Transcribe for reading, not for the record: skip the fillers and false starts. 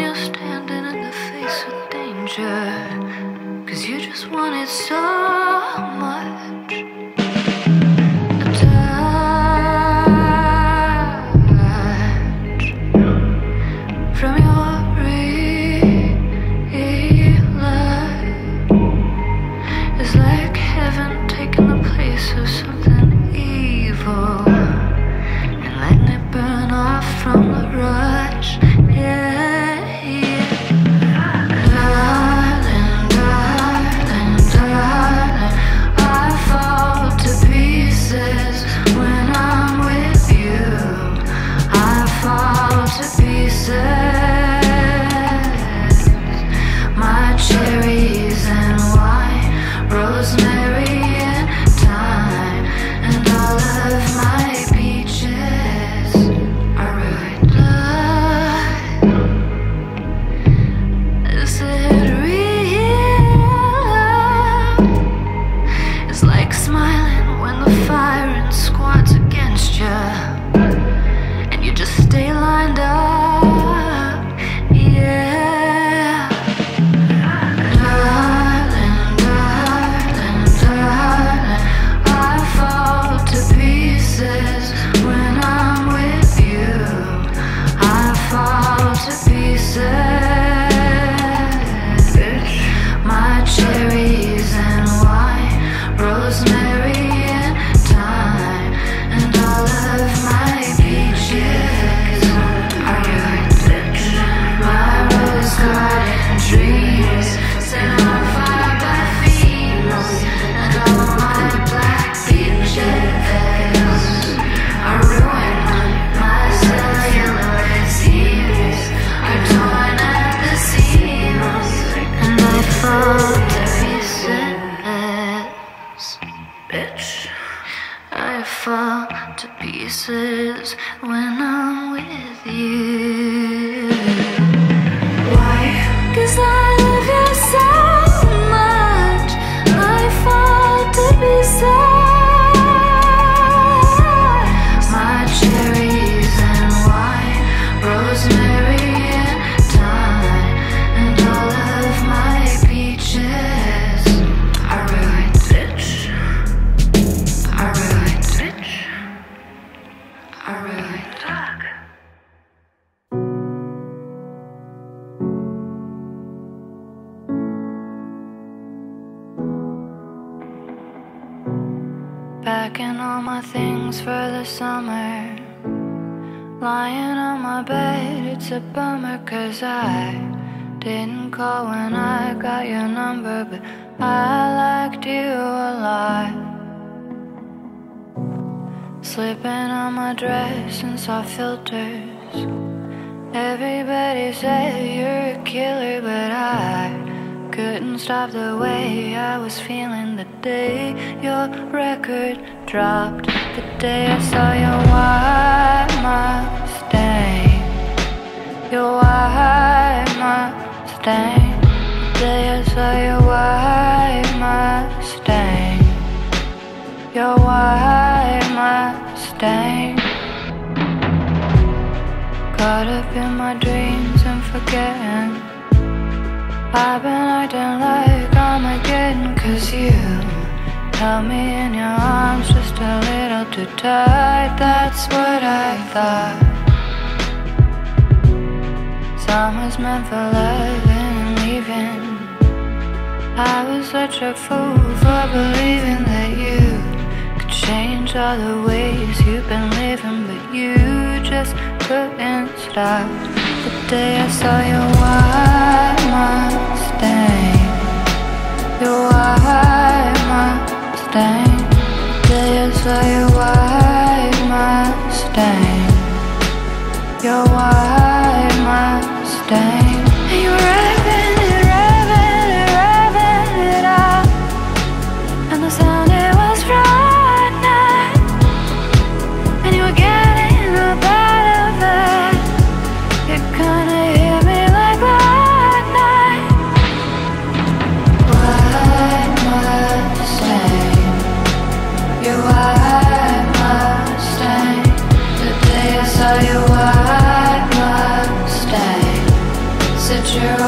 you're standing in the face of danger, 'cause you just want it so much. A touch from your real life is like heaven taking the place of something evil and letting it burn off from the rush. Yeah, yeah. Darling, darling, darling, I fall to pieces when I'm with you. I fall to pieces. My cherries and wine, rosemary and thyme, and all of my peaches are ruined. Is it real? It's like smiling when the firing squad's against you, and you just stay lined up. Yeah. Darling, darling, darling, I fall to pieces when I'm with you. I fall to pieces. My cherries and wine, rosemary and thyme, and all of my peaches are yours. My rose garden trees set on fire by fiends, and all my black beaches are ruined. My cellular seams are torn at the seams, and I fall to pieces, bitch. I fall to pieces when I'm with you. Why? 'Cause I love you so much. I fall to pieces. My cherries and wine, rosemary and thyme, and all of my peaches are ruined, bitch. Are ruined, bitch. Are ruined, dog. Packing all my things for the summer, lying on my bed, it's a bummer 'cause I didn't call when I got your number, but I liked you a lot. Slipping on my dress and saw filters. Everybody said you're a killer, but I couldn't stop the way I was feeling the day your record dropped. The day I saw your white Mustang, your white Mustang. The day I saw your white Mustang, your white Mustang. Caught up in my dreams and forgetting I've been acting like Armageddon, 'cause you held me in your arms just a little too tight. That's what I thought. Summer's meant for loving and leaving. I was such a fool for believing that you could change all the ways you've been living, but you just couldn't stop. The day I saw your white Mustang, your white Mustang. The day I saw your white Mustang, your white Mustang. And you were revving it, revving it, revving it up, and the sound it was frightening, and you were getting up out of it. It kinda hit me like lightning. White Mustang, your white Mustang. The day I saw your white Mustang, true.